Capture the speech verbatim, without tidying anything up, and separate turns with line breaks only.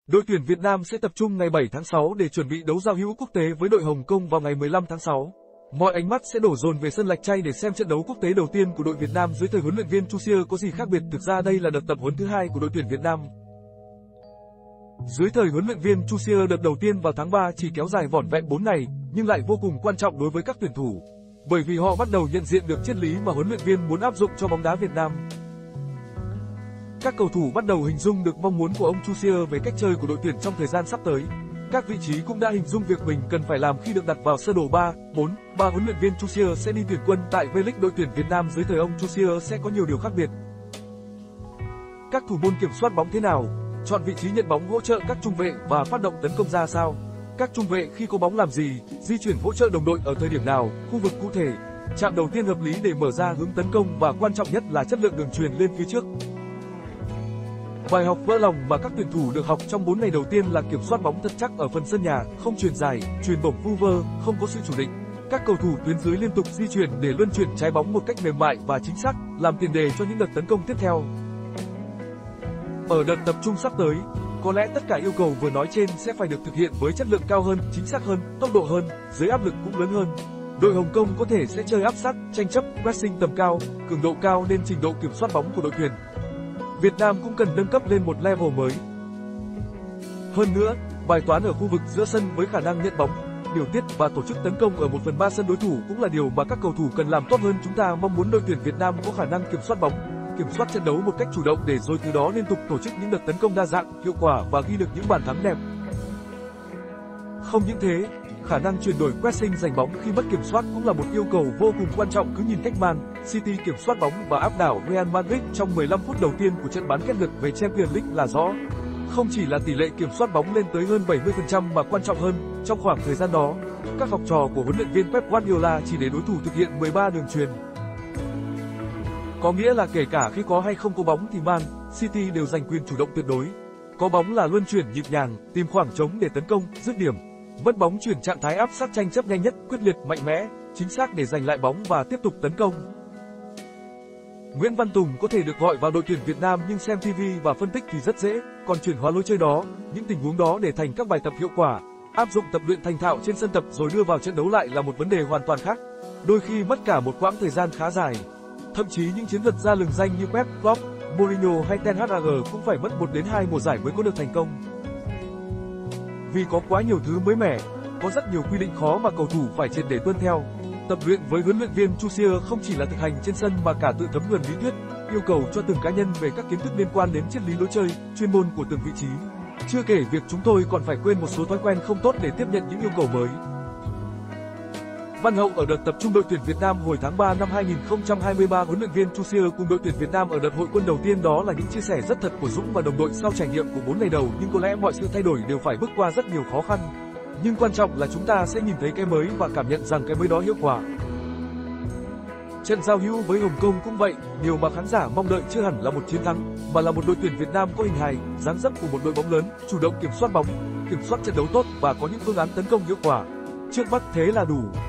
Đội tuyển Việt Nam sẽ tập trung ngày bảy tháng sáu để chuẩn bị đấu giao hữu quốc tế với đội Hồng Kông vào ngày mười lăm tháng sáu. Mọi ánh mắt sẽ đổ dồn về sân Lạch Tray để xem trận đấu quốc tế đầu tiên của đội Việt Nam dưới thời huấn luyện viên Chu Xie có gì khác biệt. Thực ra đây là đợt tập huấn thứ hai của đội tuyển Việt Nam. Dưới thời huấn luyện viên Chu Xie, đợt đầu tiên vào tháng ba chỉ kéo dài vỏn vẹn bốn ngày, nhưng lại vô cùng quan trọng đối với các tuyển thủ, bởi vì họ bắt đầu nhận diện được triết lý mà huấn luyện viên muốn áp dụng cho bóng đá Việt Nam. Các cầu thủ bắt đầu hình dung được mong muốn của ông Chu Xie về cách chơi của đội tuyển trong thời gian sắp tới. Các vị trí cũng đã hình dung việc mình cần phải làm khi được đặt vào sơ đồ ba bốn ba. Huấn luyện viên Chu Xie sẽ đi tuyển quân tại V-League. Đội tuyển Việt Nam dưới thời ông Chu Xie sẽ có nhiều điều khác biệt. Các thủ môn kiểm soát bóng thế nào? Chọn vị trí nhận bóng hỗ trợ các trung vệ và phát động tấn công ra sao? Các trung vệ khi có bóng làm gì? Di chuyển hỗ trợ đồng đội ở thời điểm nào? Khu vực cụ thể. Chạm đầu tiên hợp lý để mở ra hướng tấn công và quan trọng nhất là chất lượng đường truyền lên phía trước. Bài học vỡ lòng mà các tuyển thủ được học trong bốn ngày đầu tiên là kiểm soát bóng thật chắc ở phần sân nhà, không chuyền dài, chuyền bổng vu vơ, không có sự chủ định. Các cầu thủ tuyến dưới liên tục di chuyển để luân chuyển trái bóng một cách mềm mại và chính xác, làm tiền đề cho những đợt tấn công tiếp theo. Ở đợt tập trung sắp tới, có lẽ tất cả yêu cầu vừa nói trên sẽ phải được thực hiện với chất lượng cao hơn, chính xác hơn, tốc độ hơn, dưới áp lực cũng lớn hơn. Đội Hồng Kông có thể sẽ chơi áp sát, tranh chấp, pressing tầm cao, cường độ cao nên trình độ kiểm soát bóng của đội tuyển Việt Nam cũng cần nâng cấp lên một level mới. Hơn nữa, bài toán ở khu vực giữa sân với khả năng nhận bóng, điều tiết và tổ chức tấn công ở một phần ba sân đối thủ cũng là điều mà các cầu thủ cần làm tốt hơn. Chúng ta mong muốn đội tuyển Việt Nam có khả năng kiểm soát bóng, kiểm soát trận đấu một cách chủ động để rồi từ đó liên tục tổ chức những đợt tấn công đa dạng, hiệu quả và ghi được những bàn thắng đẹp. Không những thế, khả năng chuyển đổi pressing giành bóng khi mất kiểm soát cũng là một yêu cầu vô cùng quan trọng. Cứ nhìn cách Man City kiểm soát bóng và áp đảo Real Madrid trong mười lăm phút đầu tiên của trận bán kết lượt về Champions League là rõ. Không chỉ là tỷ lệ kiểm soát bóng lên tới hơn bảy mươi phần trăm mà quan trọng hơn, trong khoảng thời gian đó, các học trò của huấn luyện viên Pep Guardiola chỉ để đối thủ thực hiện mười ba đường chuyền. Có nghĩa là kể cả khi có hay không có bóng thì Man City đều giành quyền chủ động tuyệt đối. Có bóng là luân chuyển nhịp nhàng, tìm khoảng trống để tấn công, dứt điểm. Mất bóng chuyển trạng thái áp sát, tranh chấp nhanh nhất, quyết liệt, mạnh mẽ, chính xác để giành lại bóng và tiếp tục tấn công. Nguyễn Văn Tùng có thể được gọi vào đội tuyển Việt Nam nhưng xem ti vi và phân tích thì rất dễ, còn chuyển hóa lối chơi đó, những tình huống đó để thành các bài tập hiệu quả, áp dụng tập luyện thành thạo trên sân tập rồi đưa vào trận đấu lại là một vấn đề hoàn toàn khác. Đôi khi mất cả một quãng thời gian khá dài. Thậm chí những chiến thuật gia lừng danh như Pep, Klopp, Mourinho hay Ten Hag cũng phải mất một đến hai mùa giải mới có được thành công. Vì có quá nhiều thứ mới mẻ, có rất nhiều quy định khó mà cầu thủ phải triệt để tuân theo. Tập luyện với huấn luyện viên Chu Xie không chỉ là thực hành trên sân mà cả tự thấm nhuần lý thuyết, yêu cầu cho từng cá nhân về các kiến thức liên quan đến triết lý lối chơi, chuyên môn của từng vị trí. Chưa kể việc chúng tôi còn phải quên một số thói quen không tốt để tiếp nhận những yêu cầu mới. Văn hậu ở đợt tập trung đội tuyển Việt Nam hồi tháng ba năm hai nghìn không trăm hai mươi ba, huấn luyện viên Chu Xie cùng đội tuyển Việt Nam ở đợt hội quân đầu tiên. Đó là những chia sẻ rất thật của Dũng và đồng đội sau trải nghiệm của bốn ngày đầu, nhưng có lẽ mọi sự thay đổi đều phải bước qua rất nhiều khó khăn. Nhưng quan trọng là chúng ta sẽ nhìn thấy cái mới và cảm nhận rằng cái mới đó hiệu quả. Trận giao hữu với Hồng Kông cũng vậy, điều mà khán giả mong đợi chưa hẳn là một chiến thắng, mà là một đội tuyển Việt Nam có hình hài, dáng dấp của một đội bóng lớn, chủ động kiểm soát bóng, kiểm soát trận đấu tốt và có những phương án tấn công hiệu quả. Trước mắt thế là đủ.